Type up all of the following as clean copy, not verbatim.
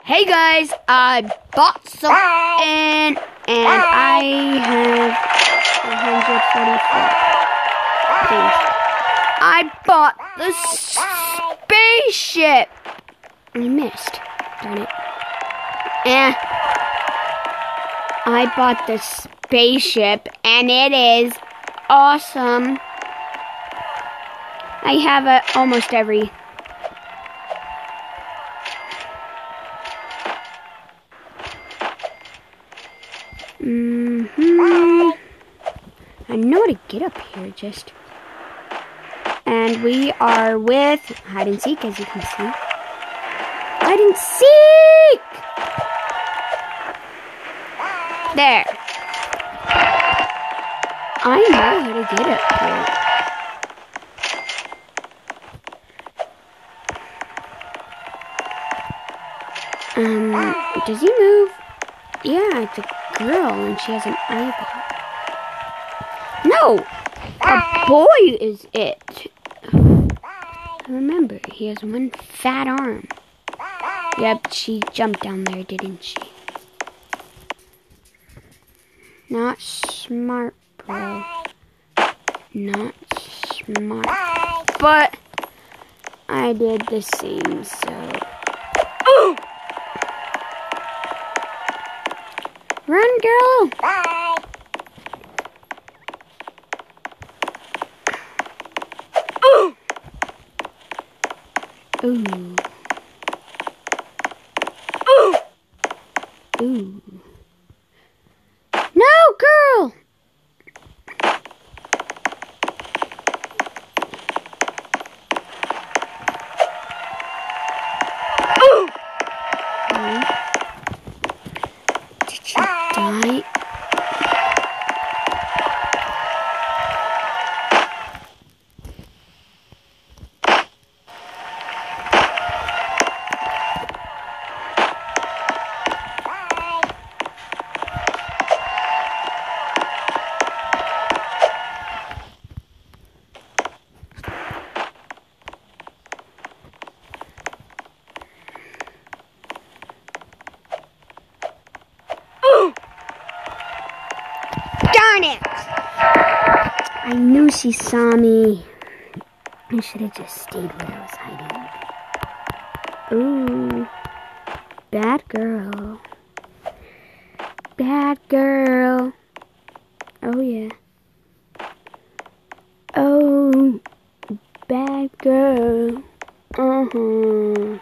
Hey guys, I bought something and I have 144 things. I bought the spaceship. I missed. Darn it. I bought the spaceship and it is awesome. I have almost every. I know how to get up here, just. And we are with hide and seek, as you can see. Hide and seek! There. I know how to get up here. Does he move? Yeah, it's a girl and she has an eyeball. No! A boy is it. Remember, he has one fat arm. Yep, she jumped down there, didn't she? Not smart, bro. Not smart. But I did the same, so. Run, girl! Bye! Ooh! Ooh. Ooh! Ooh. No, girl! Ooh! Did you die? Darn it! I knew she saw me. I should have just stayed where I was hiding. Ooh. Bad girl. Bad girl. Oh, yeah. Oh, bad girl. Uh-huh.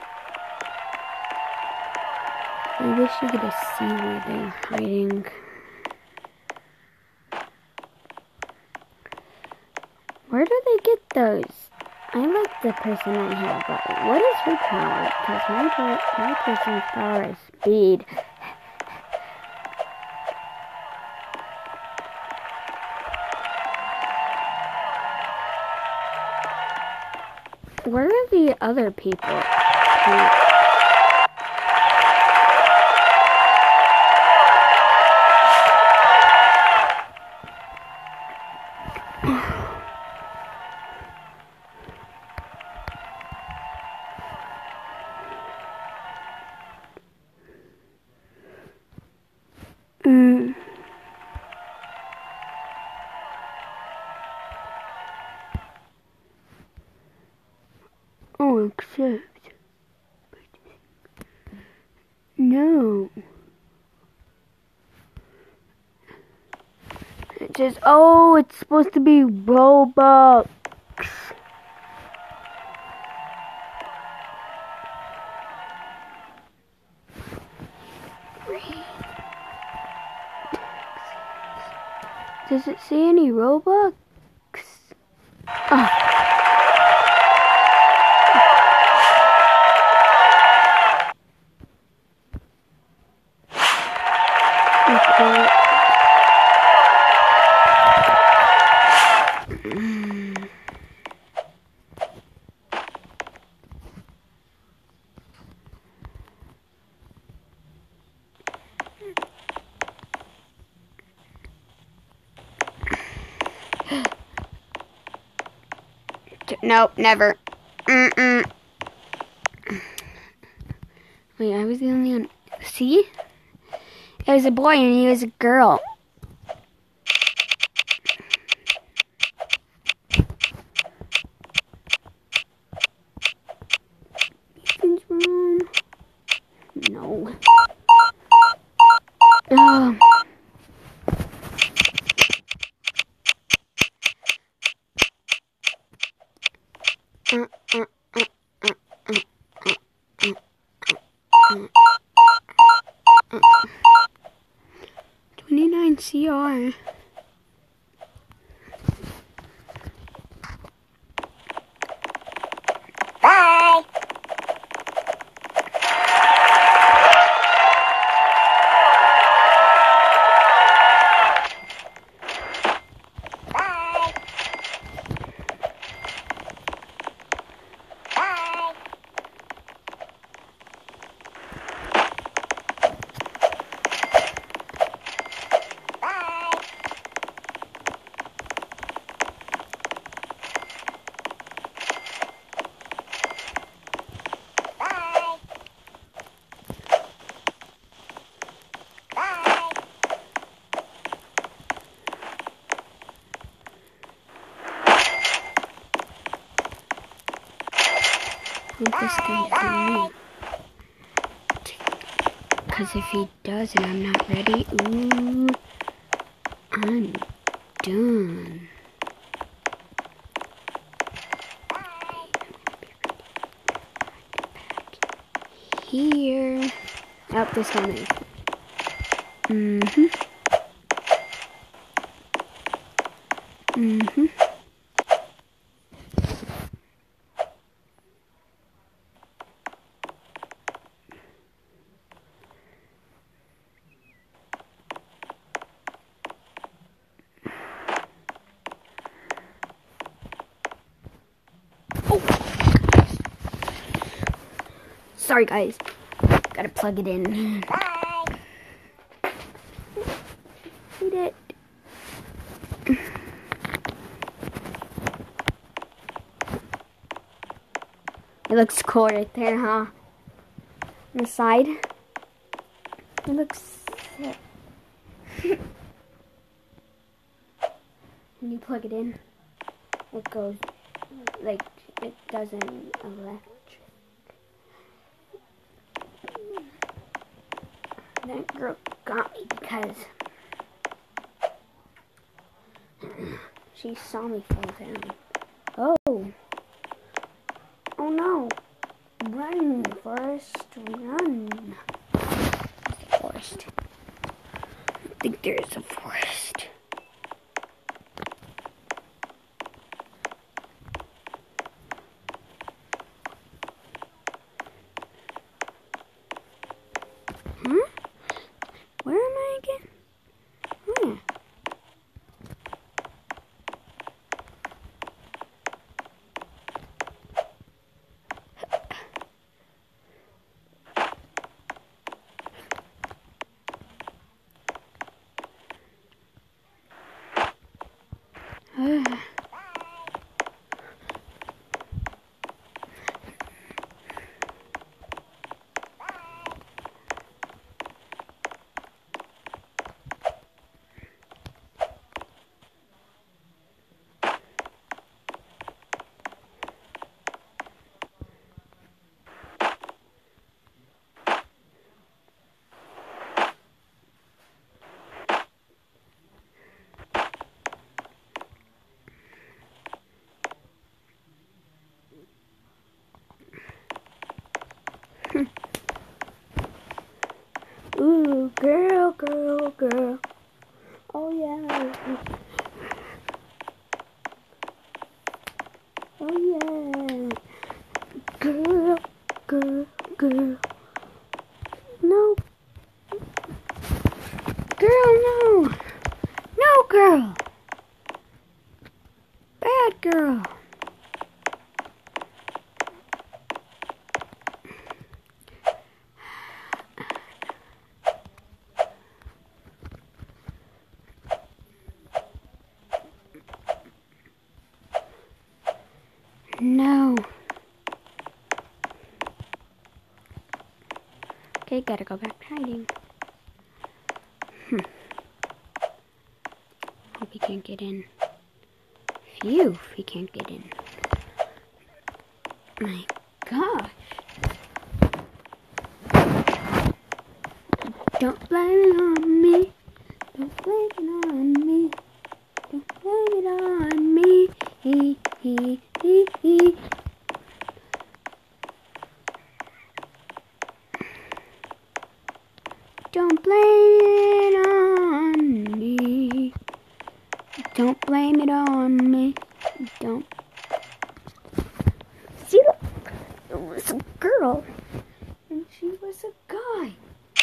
I wish you could see where they're hiding. Where do they get those? I like the person I have, but what is her power? Because my person's power is speed. Where are the other people? Oh, except. No. It says, oh, it's supposed to be Robux. Does it say any Robux? Oh. Okay. Nope, never. Wait, I was the only one. See? It was a boy and he was a girl. Ethan's room. No. Oh. uh, 29 CR. Bye. Hope this guy can leave. Because if he does and I'm not ready, ooh, I'm done. Here. Oh, this one is. Sorry, guys. Gotta plug it in. Bye. Eat it. It looks cool right there, huh? On the side. It looks sick. When you plug it in, it goes like it doesn't electric. That girl got me because she saw me fall down. Oh. Oh no. Run, Forrest, run. Forest. I think there's a forest. Huh? Where am I again? Hmm. Ooh, girl, girl, girl. Oh yeah. Oh yeah. Girl, girl, girl. No. Girl, no. No, girl. Bad girl. No. Okay, gotta go back to hiding. Hope he can't get in. Phew, he can't get in. My gosh. Don't blame it on me. Don't blame it on me. Don't blame it on me. He. Don't blame it on me. Don't blame it on me. Don't. See, look, it was a girl, and she was a guy.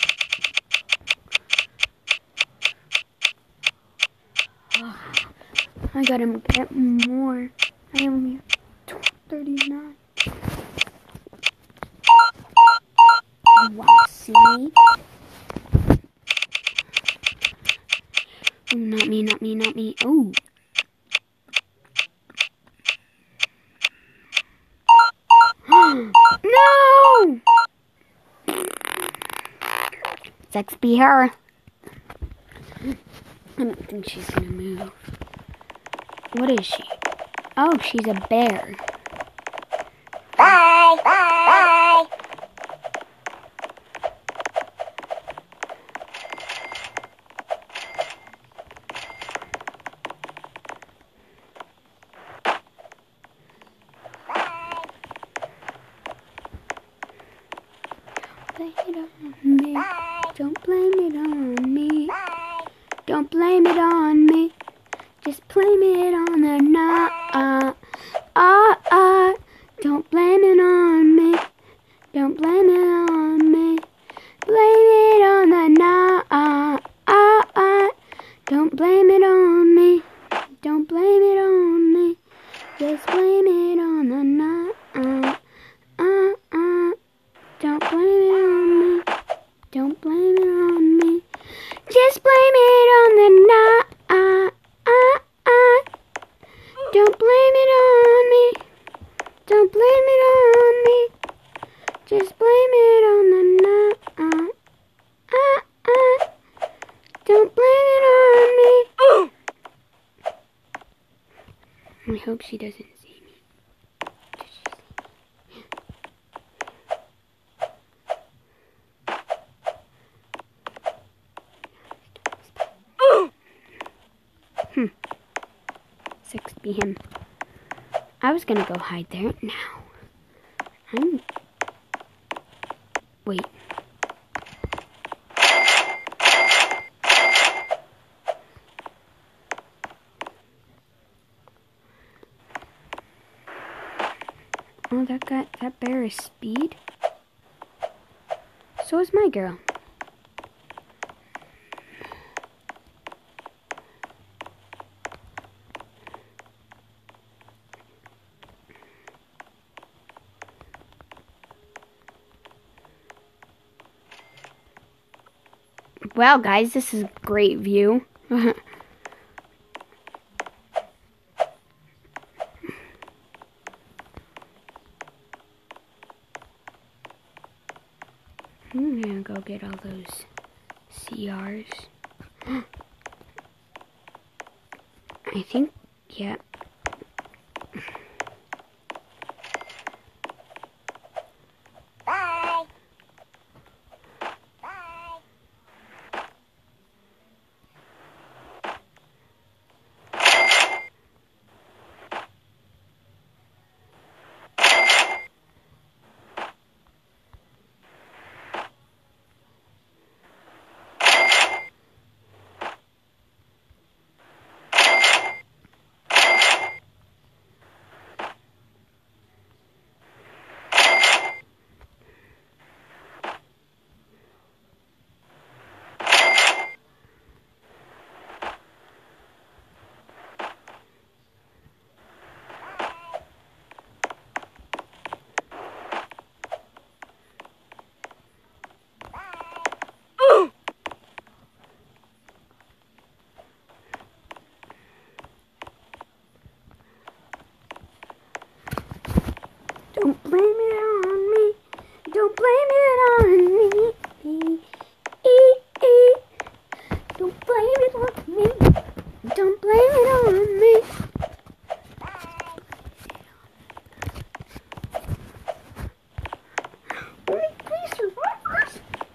Oh, I gotta get more. I only have 39. Wow, see me? Oh, not me, not me, not me. Oh. No! Sex be her. I don't think she's gonna move. What is she? Oh, she's a bear. Bye! Bye! Blame it on me. Don't blame it on me. Don't blame it on me. Just blame it on the night. Don't blame it on me. Don't blame it on me. Blame it on the night. Don't blame it on me. Don't blame it on me. Just blame it on the night. Don't blame it on me. Don't blame it on me. Just blame it on the night. Don't blame it on me. Don't blame it on me. Just blame it on the night. Don't blame it on me. I hope she doesn't see me. Does she see me? Six be him. I was gonna go hide there now. Wait. Oh, that bear is speed. So is my girl. Well, guys, this is a great view. I'm gonna go get all those CRs. I think, yeah. Bye!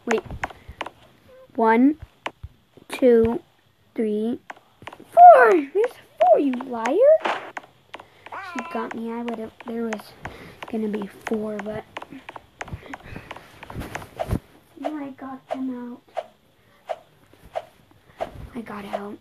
Wait. 1, 2, 3, 4. There's 4, you liar. She got me. There was gonna be 4, but I got them out. I got out.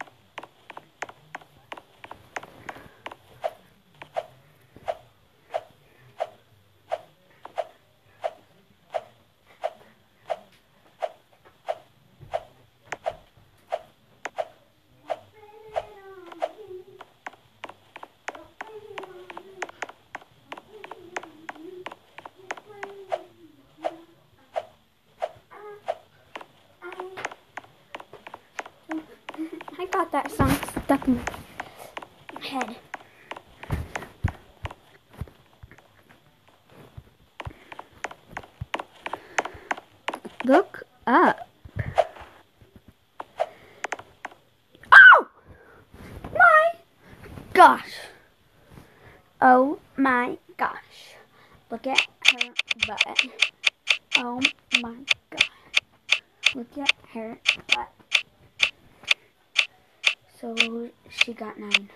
I got that song stuck in my head. Look up. Oh my gosh. Oh my gosh. Look at her butt. Oh my gosh. Look at her butt. So she got 9.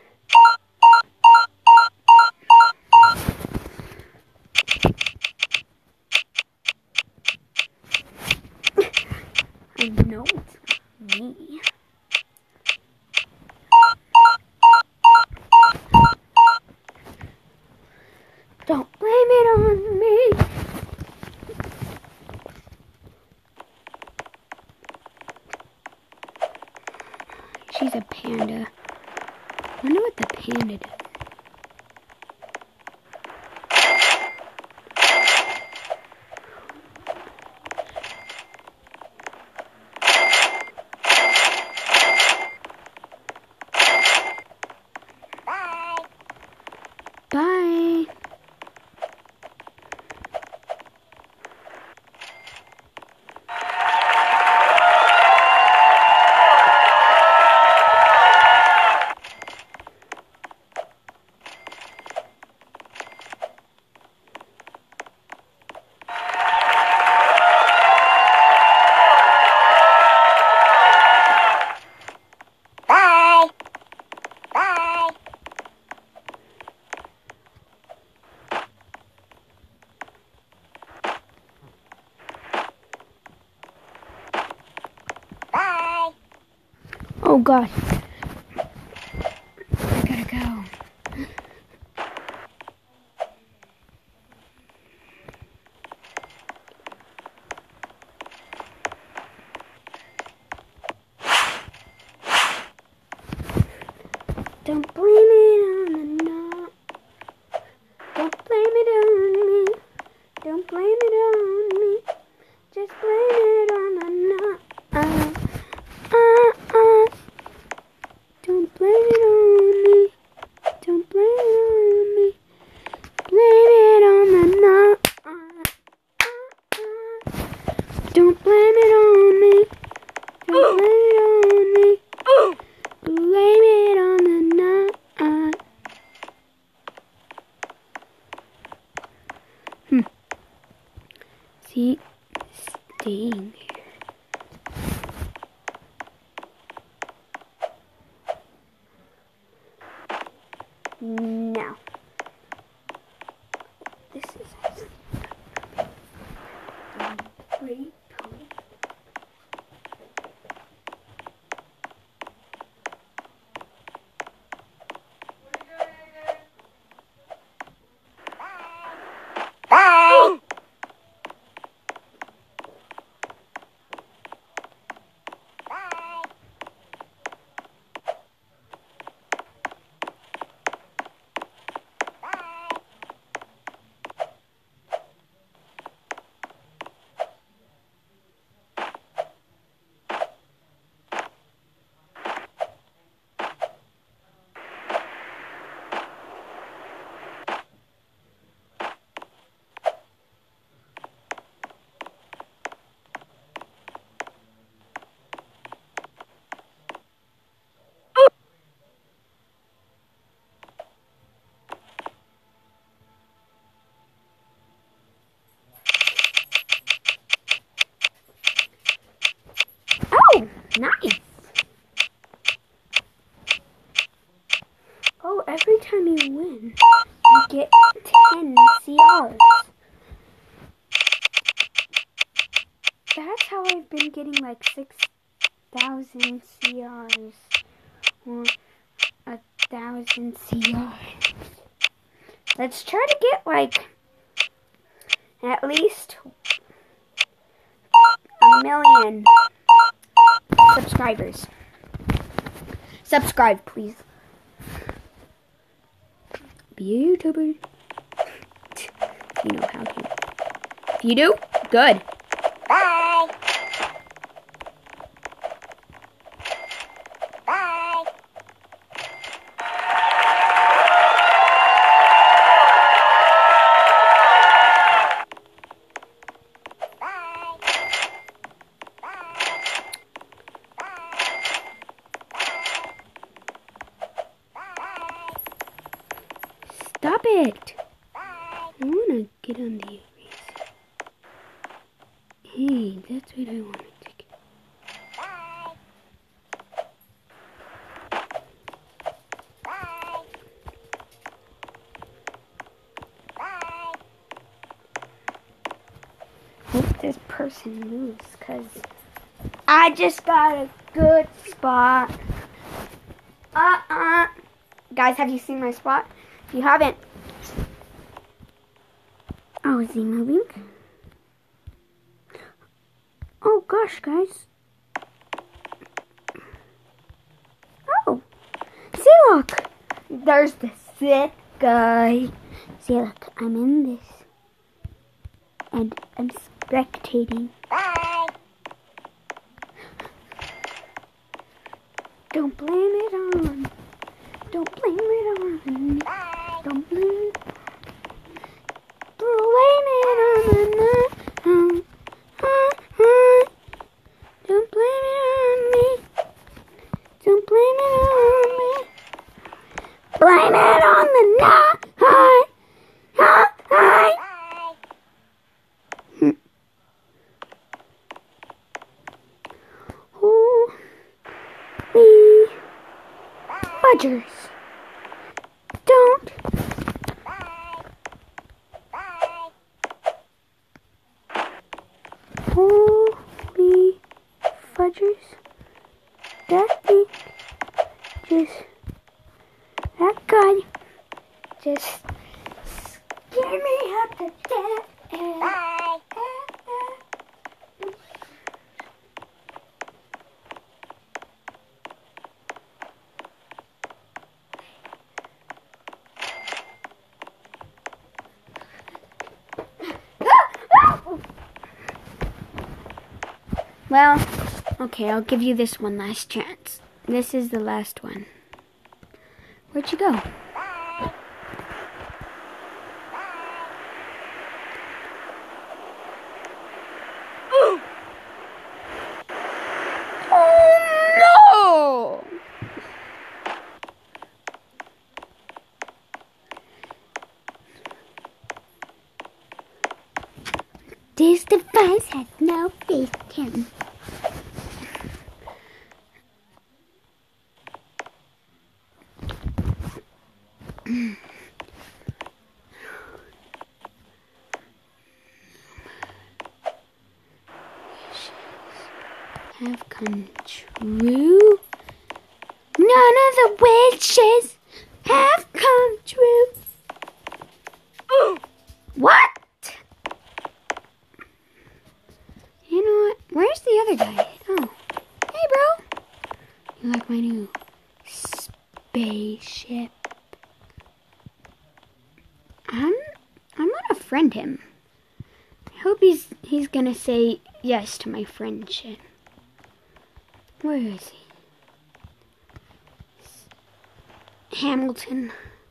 I know it's not me. Don't blame it on me. She's a panda. I wonder what the panda does. Bye. Oh gosh. I gotta go. Don't blame it on the knot. Don't blame it on me. Don't blame it on me. Just blame it on the knot. Don't blame it on me. Don't blame it on me. Blame it on the knot. Don't blame it on me. Don't blame it on me. Blame it on the knot. See, staying there. Now, this is great pony. Bye. Nice. Oh, every time you win, you get 10 CRs. That's how I've been getting like 6,000 CRs. Or 1,000 CRs. Let's try to get like at least 1,000,000 subscribers. Subscribe, please. Be a YouTuber. You know how to. If you do, good. Bye. Bye. Stop it. I want to get on the eraser. Hey, that's what I wanted to get. Hope this person moves, because I just got a good spot. Guys, have you seen my spot? If you haven't. Oh, is he moving? Oh gosh, guys. Oh, see, look. There's the sick guy. See, look, I'm in this. And I'm spectating. Bye. Don't blame it on. Don't blame it on. Bye. Don't blame it. Blame it on the night. Don't blame it on me. Don't blame it on me. Blame it on the night. Bye. Holy fudgers. Don't. Holy fudgers. That thing that guy just scared me up to death. Bye. Well, okay, I'll give you this one last chance. This is the last one. Where'd you go? Oh no! This device has no facecam. Have come true. None of the wishes have come true. What? You know what? Where's the other guy? Oh. Hey, bro. You like my new spaceship? I'm gonna friend him. I hope he's gonna say yes to my friendship. Where is he? Hamilton.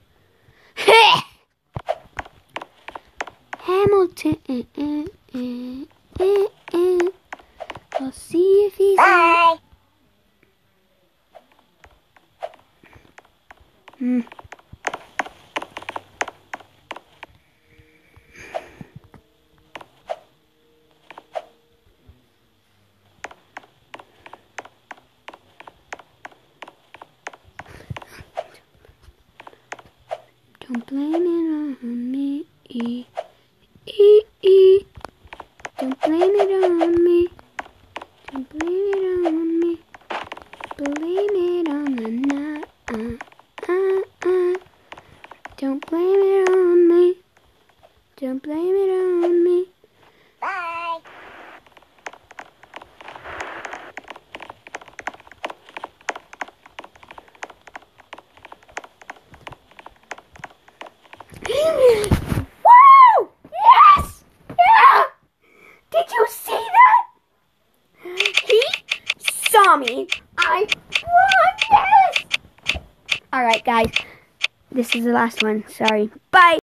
Hamilton. I'll see if he's Bye. Don't blame it on me. Don't blame it on me. Don't blame it on me. Blame it on the night. Don't blame it on me. Don't blame it on me. Bye. Woo! Yes! Yeah! Did you see that? He saw me. I won this! Alright, guys. This is the last one. Sorry. Bye!